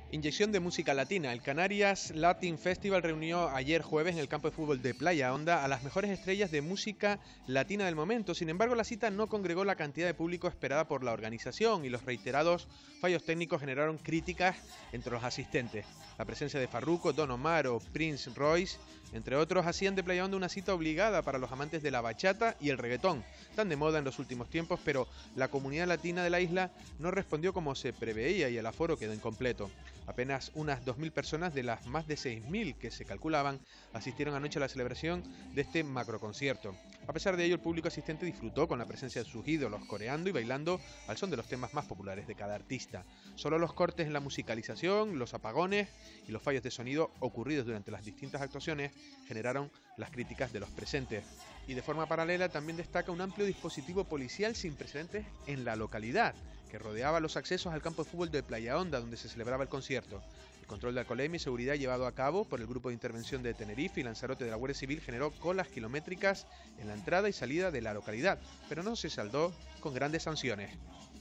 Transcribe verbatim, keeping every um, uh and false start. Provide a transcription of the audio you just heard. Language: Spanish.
Inyección de música latina. El Canarias Latin Festival reunió ayer jueves en el campo de fútbol de Playa Honda a las mejores estrellas de música latina del momento. Sin embargo, la cita no congregó la cantidad de público esperada por la organización y los reiterados fallos técnicos generaron críticas entre los asistentes. La presencia de Farruko, Don Omar o Prince Royce, entre otros, hacían de Playa Honda una cita obligada para los amantes de la bachata y el reggaetón, tan de moda en los últimos tiempos, pero la comunidad latina de la isla no respondió como se preveía y el aforo quedó incompleto. Apenas unas dos mil personas de las más de seis mil que se calculaban asistieron anoche a la celebración de este macroconcierto. A pesar de ello, el público asistente disfrutó con la presencia de sus ídolos, coreando y bailando al son de los temas más populares de cada artista. Solo los cortes en la musicalización, los apagones y los fallos de sonido ocurridos durante las distintas actuaciones generaron las críticas de los presentes. Y de forma paralela también destaca un amplio dispositivo policial sin precedentes en la localidad, que rodeaba los accesos al campo de fútbol de Playa Honda, donde se celebraba el concierto. El control de alcoholemia y seguridad llevado a cabo por el Grupo de Intervención de Tenerife y Lanzarote de la Guardia Civil generó colas kilométricas en la entrada y salida de la localidad, pero no se saldó con grandes sanciones.